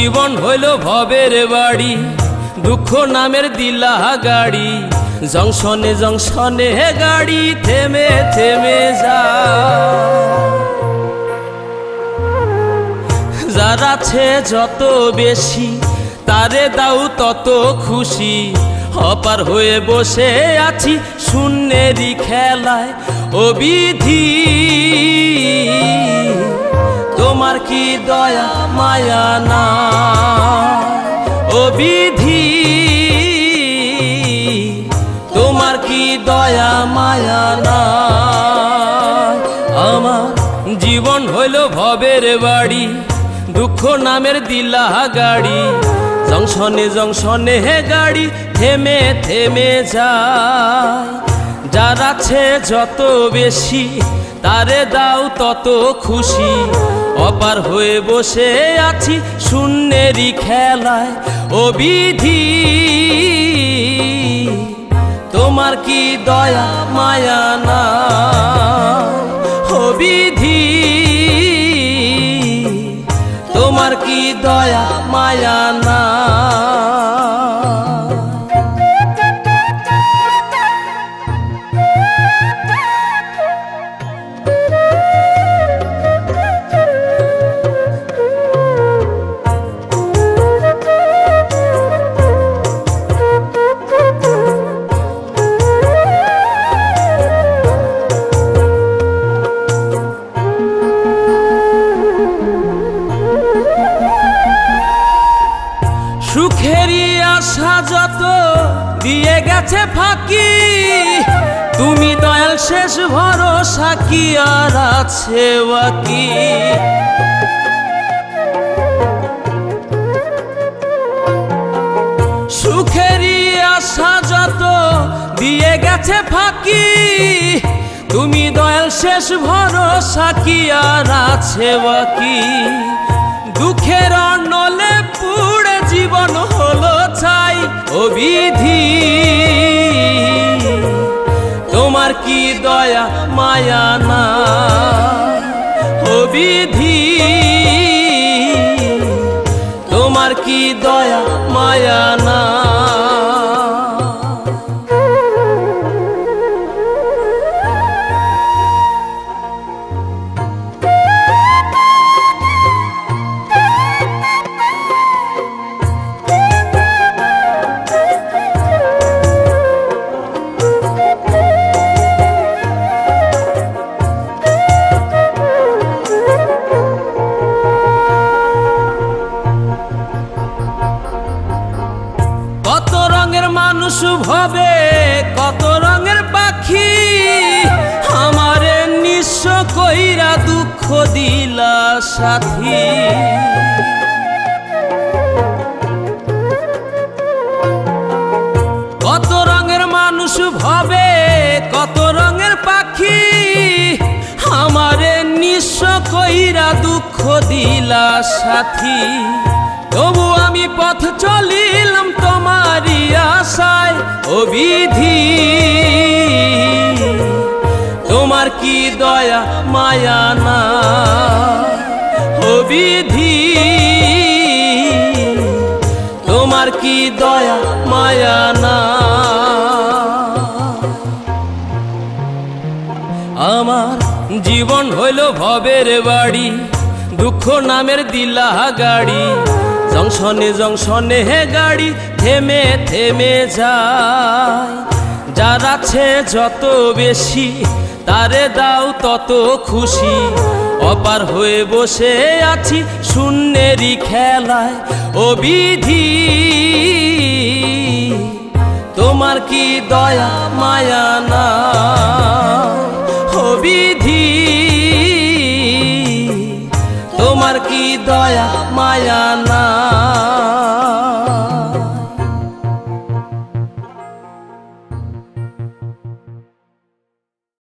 জীবন হইল ভবের বাড়ি, দুঃখ নামের দিলা গাড়ি, জংশনে জংশনে গাড়ি থেমে থেমে যায়। যার আছে যত বেশি তারে দাও তত খুশি, অপার হয়ে বসে আছি শূন্যেরই খেলায়। ও বিধি তোমার কি দয়া মায়া না, ও বিধি তোমার কি দয়া মায়া না। আমার জীবন হইল ভবের বাড়ি, দুঃখ নামের দিলা গাড়ি, জংশনে জংশনে গাড়ি থেমে থেমে যায়। যার আছে যত বেশি তারে দাও তত খুশি, অপার হয়ে বসে আছি শূন্যেরই খেলায়। ও বিধি তোমার কি দয়া মায়া না, ও বিধি তোমার কি দয়া মায়া না। সুখেরই আশা যত দিয়ে গেছে ফাঁকি, তুমি দয়াল শেষ ভরসা কি আর আছে বাকি। সুখেরই আশা যত দিয়ে গেছে ফাঁকি, তুমি দয়াল শেষ ভরসা কি আর আছে বাকি। দুঃখের অনলে পুড়ে জীবন হলো ছাই, ও বিধি তোমার কি দয়া মায়া না, ও বিধি তোমার কি দয়া মায়া না। কত রঙের মানুষ ভবে কত রঙের পাখি, আমারে নিঃস্ব কইরা দুঃখ দিলা সাথী। কত রঙের মানুষ ভবে কত রঙের পাখি, আমারে নিঃস্ব কইরা দুঃখ দিলা সাথী। তবু আমি পথ চলিলাম তোমারই আশায়, ও বিধি তোমার কি দয়া মায়া না, ও বিধি তোমার কি দয়া মায়া না। আমার জীবন হইল ভবের বাড়ি, দুঃখ নামের দিলা গাড়ি, জংশনে জংশনে গাড়ি থেমে থেমে যায়। যার আছে যত বেশি তারে দাও তত খুশি, অপার হয়ে বসে আছি শূন্যেরই খেলায়। ও বিধি তোমার কি দয়া মায়া না।